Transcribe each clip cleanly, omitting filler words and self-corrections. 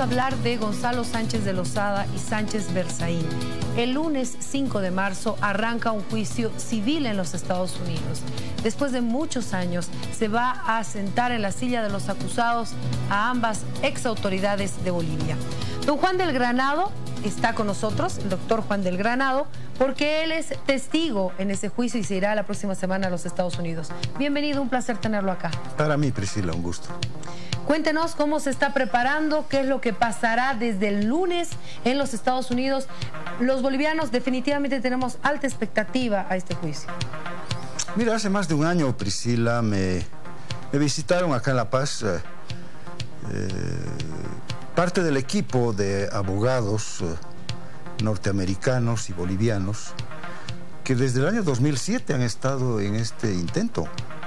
a hablar de Gonzalo Sánchez de Lozada y Sánchez Berzaín. El lunes 5 de marzo arranca un juicio civil en los Estados Unidos. Después de muchos años se va a sentar en la silla de los acusados a ambas exautoridades de Bolivia. Don Juan del Granado está con nosotros, el doctor Juan del Granado, porque él es testigo en ese juicio y se irá la próxima semana a los Estados Unidos. Bienvenido, un placer tenerlo acá. Para mí, Priscila, un gusto. Cuéntenos cómo se está preparando, qué es lo que pasará desde el lunes en los Estados Unidos. Los bolivianos definitivamente tenemos alta expectativa a este juicio. Mira, hace más de un año, Priscila, me visitaron acá en La Paz parte del equipo de abogados norteamericanos y bolivianos que desde el año 2007 han estado en este intento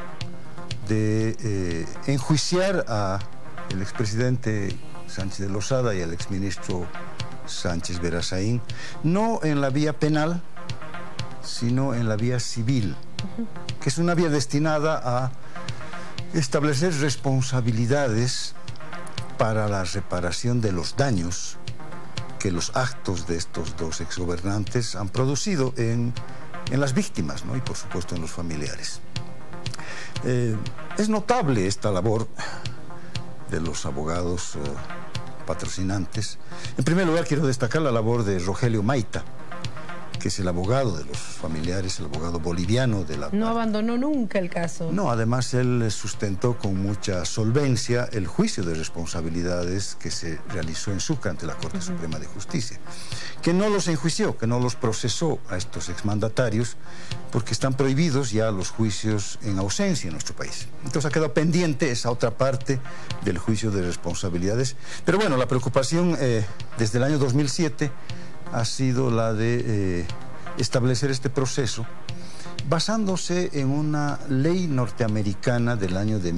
de enjuiciar al expresidente Sánchez de Lozada y al exministro Sánchez Berzaín, no en la vía penal, sino en la vía civil, que es una vía destinada a establecer responsabilidades para la reparación de los daños que los actos de estos dos exgobernantes han producido en las víctimas, ¿no? Y por supuesto en los familiares. Es notable esta labor de los abogados patrocinantes. En primer lugar, quiero destacar la labor de Rogelio Maita, que es el abogado de los familiares, el abogado boliviano de la... No abandonó nunca el caso. No, además él sustentó con mucha solvencia el juicio de responsabilidades que se realizó en Sucre ante la Corte Suprema de Justicia, que no los enjuició, que no los procesó a estos exmandatarios, porque están prohibidos ya los juicios en ausencia en nuestro país. Entonces ha quedado pendiente esa otra parte del juicio de responsabilidades. Pero bueno, la preocupación desde el año 2007 ha sido la de establecer este proceso basándose en una ley norteamericana del año de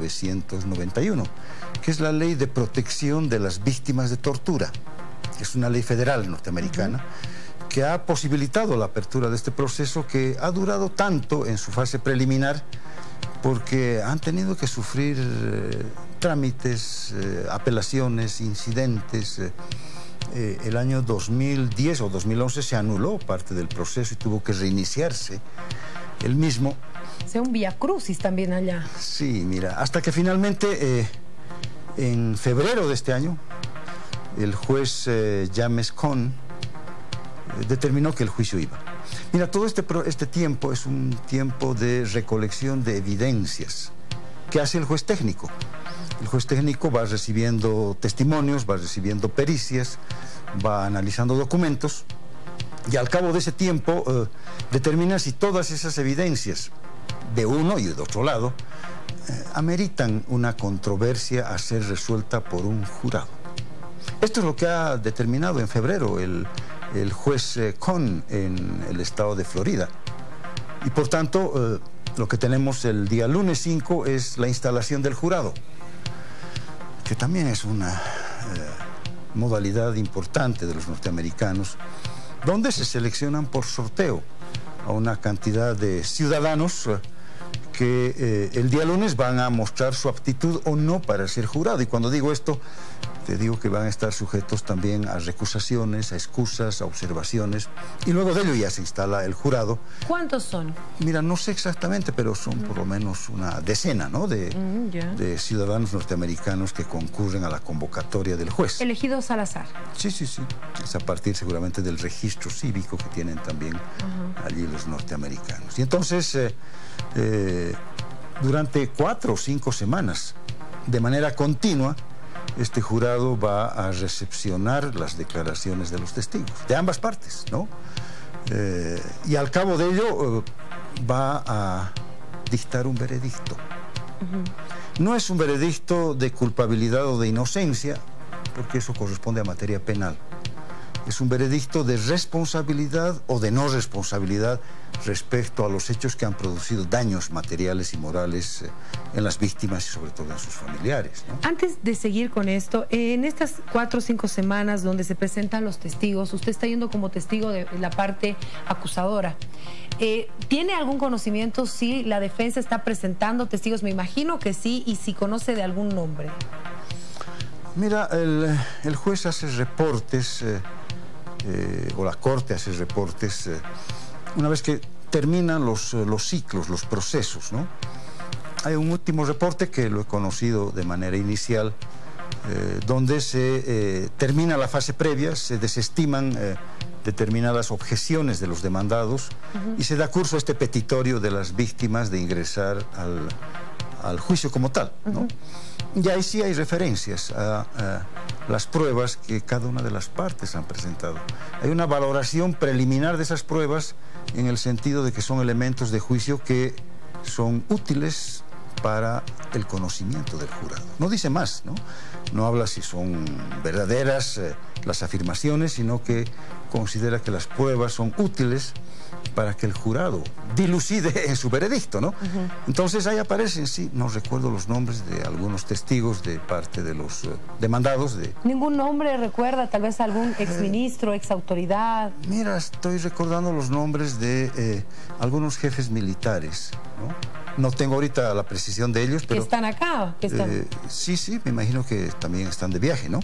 1991, que es la Ley de Protección de las Víctimas de Tortura. Es una ley federal norteamericana que ha posibilitado la apertura de este proceso, que ha durado tanto en su fase preliminar porque han tenido que sufrir trámites, apelaciones, incidentes. El año 2010 o 2011 se anuló parte del proceso y tuvo que reiniciarse el mismo. Sea un viacrucis también allá. Sí, mira, hasta que finalmente en febrero de este año el juez James Cone determinó que el juicio iba. Mira, todo este tiempo es un tiempo de recolección de evidencias que hace el juez técnico. El juez técnico va recibiendo testimonios, va recibiendo pericias, va analizando documentos y al cabo de ese tiempo determina si todas esas evidencias de uno y de otro lado ameritan una controversia a ser resuelta por un jurado. Esto es lo que ha determinado en febrero el juez Cone en el estado de Florida. Y por tanto, lo que tenemos el día lunes 5 es la instalación del jurado, que también es una modalidad importante de los norteamericanos, donde se seleccionan por sorteo a una cantidad de ciudadanos que el día lunes van a mostrar su aptitud o no para ser jurado. Y cuando digo esto, te digo que van a estar sujetos también a recusaciones, a excusas, a observaciones, y luego de ello ya se instala el jurado. ¿Cuántos son? Mira, no sé exactamente, pero son por lo menos una decena, ¿no? de ciudadanos norteamericanos que concurren a la convocatoria del juez. ¿Elegidos al azar? Sí. Es a partir seguramente del registro cívico que tienen también allí los norteamericanos. Y entonces, durante 4 o 5 semanas, de manera continua, este jurado va a recepcionar las declaraciones de los testigos, de ambas partes, ¿no? Y al cabo de ello va a dictar un veredicto. No es un veredicto de culpabilidad o de inocencia, porque eso corresponde a materia penal. Es un veredicto de responsabilidad o de no responsabilidad respecto a los hechos que han producido daños materiales y morales en las víctimas y sobre todo en sus familiares, ¿no? Antes de seguir con esto, en estas 4 o 5 semanas donde se presentan los testigos, usted está yendo como testigo de la parte acusadora. ¿Tiene algún conocimiento si la defensa está presentando testigos? Me imagino que sí, y si conoce de algún nombre. Mira, el juez hace reportes, o la corte hace reportes, una vez que terminan los ciclos, los procesos, ¿no? Hay un último reporte que lo he conocido de manera inicial, donde se termina la fase previa, se desestiman determinadas objeciones de los demandados y se da curso a este petitorio de las víctimas de ingresar al juicio como tal, ¿no? Y ahí sí hay referencias a las pruebas que cada una de las partes han presentado. Hay una valoración preliminar de esas pruebas en el sentido de que son elementos de juicio que son útiles para el conocimiento del jurado. No dice más, ¿no? No habla si son verdaderas las afirmaciones, sino que considera que las pruebas son útiles para que el jurado dilucide en su veredicto, ¿no? Entonces ahí aparecen, sí, no recuerdo los nombres de algunos testigos de parte de los demandados. ¿Ningún nombre recuerda? Tal vez algún exministro, exautoridad. Mira, estoy recordando los nombres de algunos jefes militares, ¿no? No tengo ahorita la precisión de ellos, pero... ¿Que están acá? ¿Que están? Sí, me imagino que también están de viaje, ¿no?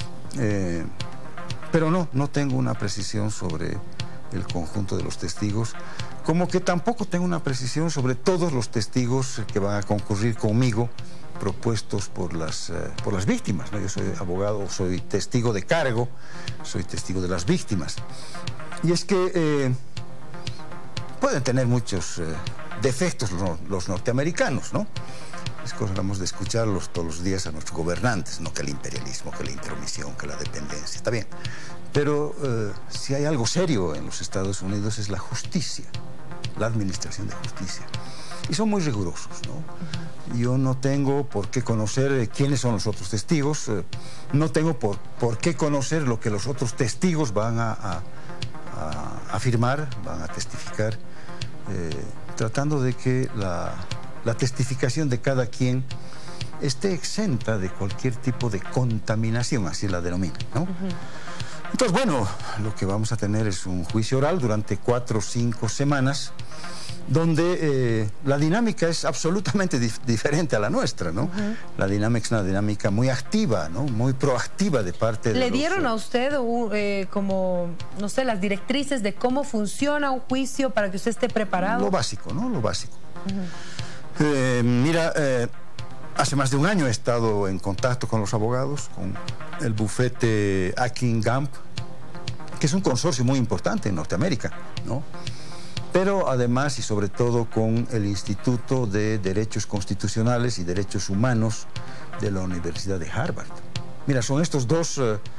Pero no tengo una precisión sobre el conjunto de los testigos, como que tampoco tengo una precisión sobre todos los testigos que van a concurrir conmigo, propuestos por las víctimas, ¿no? Yo soy abogado, soy testigo de cargo, soy testigo de las víctimas. Y es que pueden tener muchos defectos los norteamericanos, ¿no? Es cosa que hemos de escucharlos todos los días a nuestros gobernantes, no que el imperialismo, que la intromisión, que la dependencia, está bien. Pero si hay algo serio en los Estados Unidos es la justicia, la administración de justicia. Y son muy rigurosos, ¿no? Yo no tengo por qué conocer quiénes son los otros testigos, no tengo por qué conocer lo que los otros testigos van a afirmar, van a testificar, tratando de que la testificación de cada quien esté exenta de cualquier tipo de contaminación, así la denomina, ¿no? Entonces, bueno, lo que vamos a tener es un juicio oral durante 4 o 5 semanas, donde la dinámica es absolutamente diferente a la nuestra, ¿no? La dinámica es una dinámica muy activa, ¿no? Muy proactiva de parte de ¿Le dieron a usted como, no sé, las directrices de cómo funciona un juicio para que usted esté preparado? Lo básico, ¿no? Lo básico. Mira, hace más de un año he estado en contacto con los abogados, con el bufete Akin Gump, que es un consorcio muy importante en Norteamérica, ¿no? Pero además y sobre todo con el Instituto de Derechos Constitucionales y Derechos Humanos de la Universidad de Harvard. Mira, son estos dos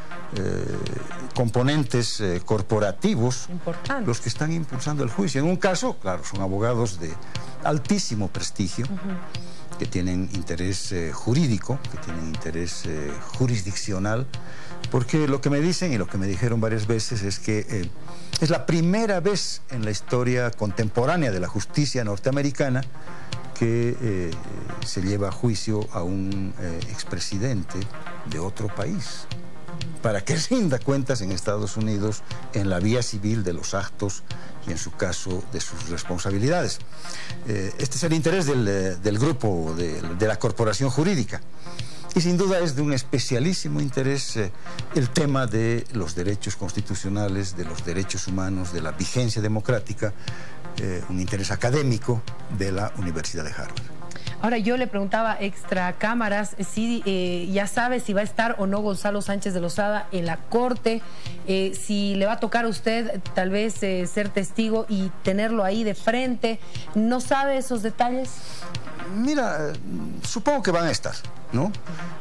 componentes corporativos los que están impulsando el juicio. En un caso, claro, son abogados de altísimo prestigio, que tienen interés jurídico, que tienen interés jurisdiccional, porque lo que me dicen y lo que me dijeron varias veces es que es la primera vez en la historia contemporánea de la justicia norteamericana que se lleva a juicio a un expresidente de otro país, para que rinda cuentas en Estados Unidos en la vía civil de los actos y en su caso de sus responsabilidades. Este es el interés del grupo, de la corporación jurídica. Y sin duda es de un especialísimo interés el tema de los derechos constitucionales, de los derechos humanos, de la vigencia democrática, un interés académico de la Universidad de Harvard. Ahora, yo le preguntaba extra cámaras si ya sabe si va a estar o no Gonzalo Sánchez de Lozada en la corte, si le va a tocar a usted tal vez ser testigo y tenerlo ahí de frente. ¿No sabe esos detalles? Mira, supongo que van a estar, ¿no?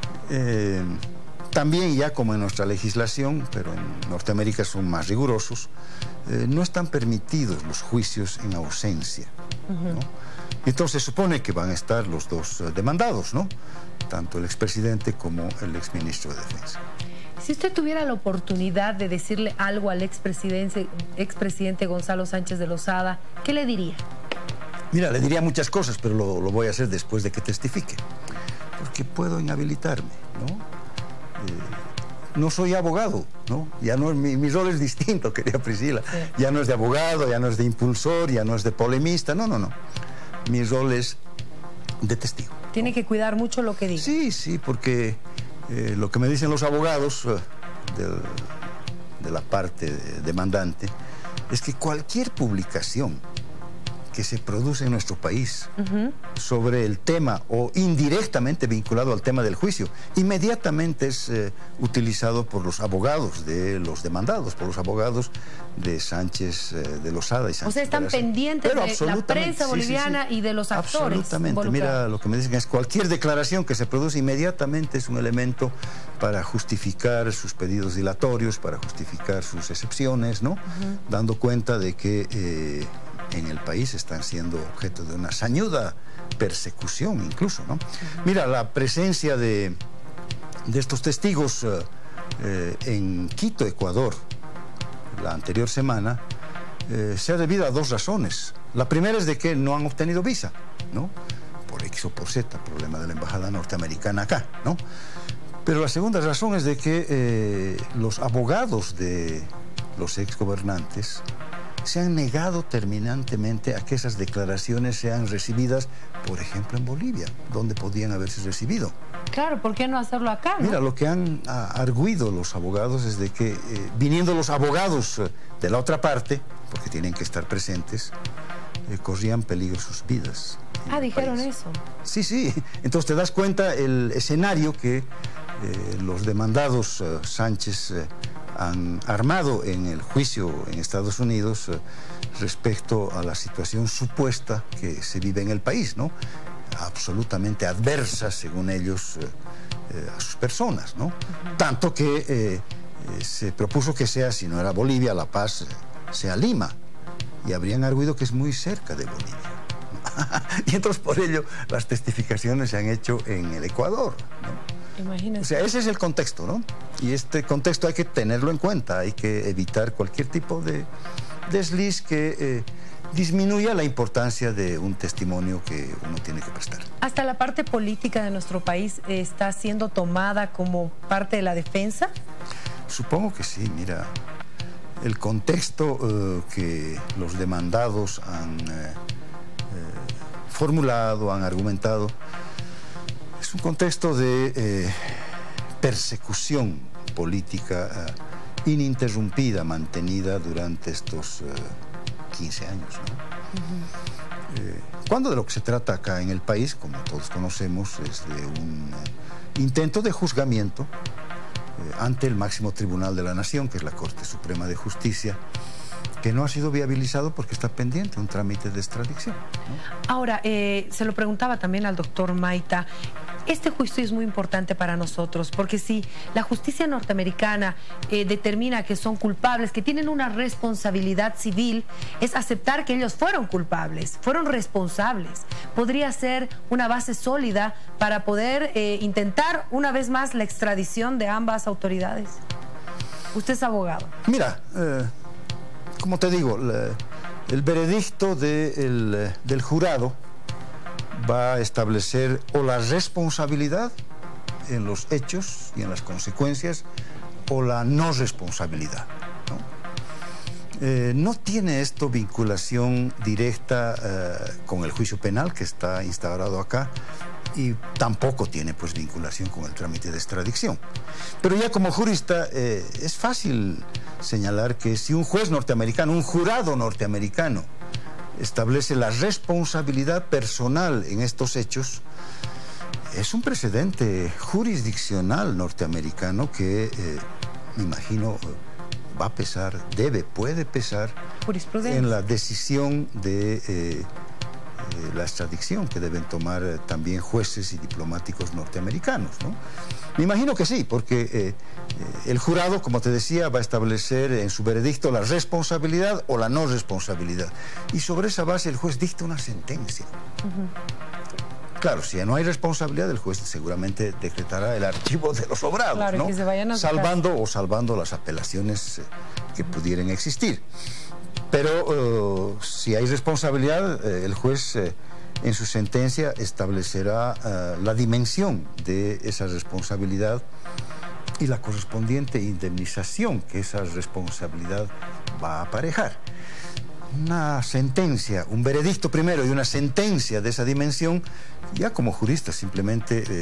También ya como en nuestra legislación, pero en Norteamérica son más rigurosos, no están permitidos los juicios en ausencia, ¿no? Entonces supone que van a estar los dos demandados, ¿no? Tanto el expresidente como el exministro de Defensa. Si usted tuviera la oportunidad de decirle algo al expresidente Gonzalo Sánchez de Lozada, ¿qué le diría? Mira, le diría muchas cosas, pero lo voy a hacer después de que testifique, porque puedo inhabilitarme, ¿no? No soy abogado, ¿no? Ya no, mi rol es distinto, querida Priscila. Sí. Ya no es de abogado, ya no es de impulsor, ya no es de polemista, no. Mi rol es de testigo. Tiene que cuidar mucho lo que diga. Sí, porque Lo que me dicen los abogados de la parte demandante es que cualquier publicación que se produce en nuestro país sobre el tema o indirectamente vinculado al tema del juicio, inmediatamente es utilizado por los abogados de los demandados, por los abogados de Sánchez de Lozada y Sánchez. O sea, están pendientes de la prensa boliviana y de los actores. Absolutamente. Mira, lo que me dicen es cualquier declaración que se produce inmediatamente es un elemento para justificar sus pedidos dilatorios, para justificar sus excepciones, ¿no? Dando cuenta de que en el país están siendo objeto de una sañuda persecución incluso, ¿no? Mira, la presencia de estos testigos en Quito, Ecuador, la anterior semana, se ha debido a dos razones. La primera es de que no han obtenido visa, ¿no? Por X o por Z, problema de la embajada norteamericana acá, ¿no? Pero la segunda razón es de que los abogados de los exgobernantes se han negado terminantemente a que esas declaraciones sean recibidas, por ejemplo, en Bolivia, donde podían haberse recibido. Claro, ¿por qué no hacerlo acá, no? Mira, lo que han arguido los abogados es de que, viniendo los abogados de la otra parte, porque tienen que estar presentes, corrían peligro sus vidas. Dijeron eso. Sí, sí. Entonces te das cuenta el escenario que los demandados Sánchez han armado en el juicio en Estados Unidos respecto a la situación supuesta que se vive en el país, ¿no? Absolutamente adversa, según ellos, a sus personas, ¿no? Tanto que se propuso que sea, si no era Bolivia, La Paz, sea Lima, y habrían arguido que es muy cerca de Bolivia. Y entonces por ello las testificaciones se han hecho en el Ecuador, ¿no? Imagínate. O sea, ese es el contexto, ¿no? Y este contexto hay que tenerlo en cuenta, hay que evitar cualquier tipo de desliz que disminuya la importancia de un testimonio que uno tiene que prestar. ¿Hasta la parte política de nuestro país está siendo tomada como parte de la defensa? Supongo que sí, mira. El contexto que los demandados han formulado, han argumentado, es un contexto de persecución política ininterrumpida, mantenida durante estos 15 años, ¿no? Cuando de lo que se trata acá en el país, como todos conocemos, es de un intento de juzgamiento ante el máximo tribunal de la nación, que es la Corte Suprema de Justicia, que no ha sido viabilizado porque está pendiente un trámite de extradición, ¿no? Ahora, se lo preguntaba también al doctor Maita, este juicio es muy importante para nosotros, porque si la justicia norteamericana determina que son culpables, que tienen una responsabilidad civil, es aceptar que ellos fueron culpables, fueron responsables. Podría ser una base sólida para poder intentar una vez más la extradición de ambas autoridades. Usted es abogado. Mira, como te digo, el veredicto del jurado va a establecer o la responsabilidad en los hechos y en las consecuencias o la no responsabilidad, ¿no? No tiene esto vinculación directa con el juicio penal que está instaurado acá y tampoco tiene pues vinculación con el trámite de extradición. Pero ya como jurista es fácil señalar que si un juez norteamericano, un jurado norteamericano, establece la responsabilidad personal en estos hechos, es un precedente jurisdiccional norteamericano que, me imagino, va a pesar, puede pesar en la decisión de la extradición que deben tomar también jueces y diplomáticos norteamericanos, ¿no? Me imagino que sí, porque el jurado, como te decía, va a establecer en su veredicto la responsabilidad o la no responsabilidad. Y sobre esa base el juez dicta una sentencia. Claro, si no hay responsabilidad, el juez seguramente decretará el archivo de los obrados, claro, ¿no? Que se vayan a salvando las apelaciones que pudieran existir. Pero si hay responsabilidad, el juez en su sentencia establecerá la dimensión de esa responsabilidad y la correspondiente indemnización que esa responsabilidad va a aparejar. Una sentencia, un veredicto primero y una sentencia de esa dimensión, ya como jurista simplemente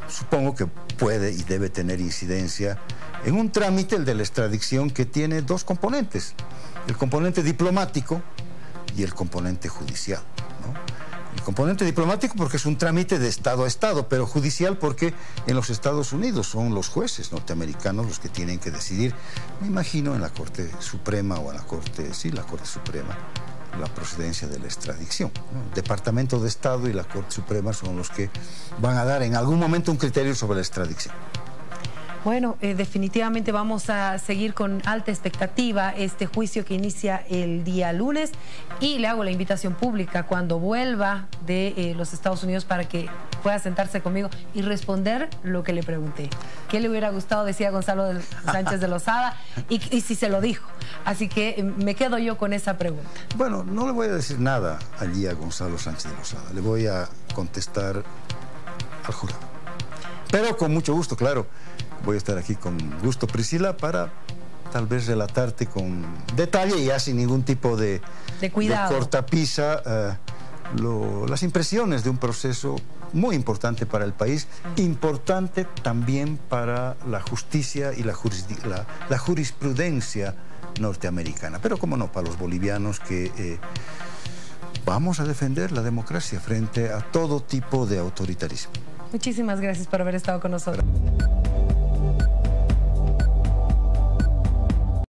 supongo que puede y debe tener incidencia en un trámite, el de la extradición, que tiene dos componentes: el componente diplomático y el componente judicial, ¿no? El componente diplomático porque es un trámite de Estado a Estado, pero judicial porque en los Estados Unidos son los jueces norteamericanos los que tienen que decidir, me imagino, en la Corte Suprema o en la Corte Suprema, la procedencia de la extradición, ¿no? El Departamento de Estado y la Corte Suprema son los que van a dar en algún momento un criterio sobre la extradición. Bueno, definitivamente vamos a seguir con alta expectativa este juicio que inicia el día lunes, y le hago la invitación pública cuando vuelva de los Estados Unidos para que pueda sentarse conmigo y responder lo que le pregunté. ¿Qué le hubiera gustado? Decía Gonzalo Sánchez de Lozada, y si se lo dijo. Así que me quedo yo con esa pregunta. Bueno, no le voy a decir nada allí a Gonzalo Sánchez de Lozada. Le voy a contestar al jurado. Pero con mucho gusto, claro. Voy a estar aquí con gusto, Priscila, para tal vez relatarte con detalle y ya sin ningún tipo de cuidado, de cortapisa, las impresiones de un proceso muy importante para el país, importante también para la justicia y la jurisprudencia norteamericana, pero como no, para los bolivianos que vamos a defender la democracia frente a todo tipo de autoritarismo. Muchísimas gracias por haber estado con nosotros.